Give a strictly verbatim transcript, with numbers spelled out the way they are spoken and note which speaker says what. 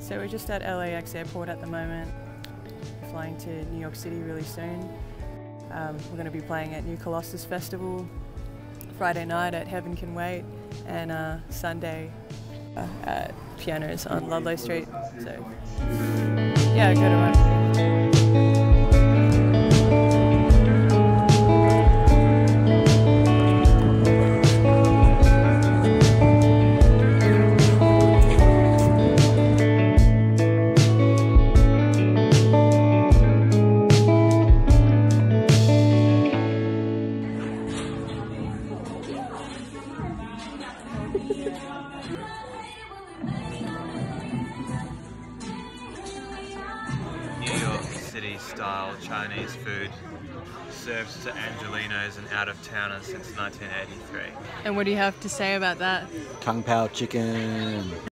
Speaker 1: So we're just at L A X airport at the moment, flying to New York City really soon. Um, we're going to be playing at New Colossus Festival, Friday night at Heaven Can Wait, and uh, Sunday uh, at Pianos on Ludlow Street. So yeah, go to run.
Speaker 2: New York City style Chinese food served to Angelinos and out-of-towners since nineteen eighty-three.
Speaker 1: And what do you have to say about that?
Speaker 3: Kung Pao chicken.